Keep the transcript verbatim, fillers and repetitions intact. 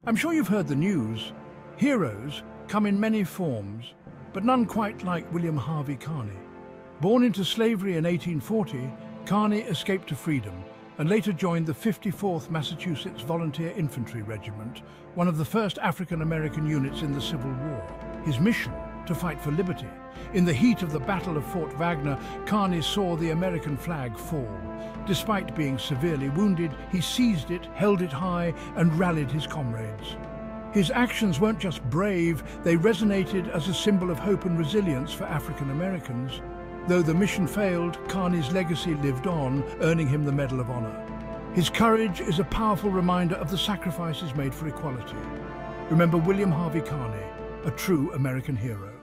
I'm sure you've heard the news. Heroes come in many forms, but none quite like William Harvey Carney. Born into slavery in eighteen forty, Carney escaped to freedom and later joined the fifty-fourth Massachusetts Volunteer Infantry Regiment, one of the first African-American units in the Civil War. His mission? To fight for liberty. In the heat of the Battle of Fort Wagner, Carney saw the American flag fall. Despite being severely wounded, he seized it, held it high, and rallied his comrades. His actions weren't just brave, they resonated as a symbol of hope and resilience for African Americans. Though the mission failed, Carney's legacy lived on, earning him the Medal of Honor. His courage is a powerful reminder of the sacrifices made for equality. Remember William Harvey Carney, a true American hero.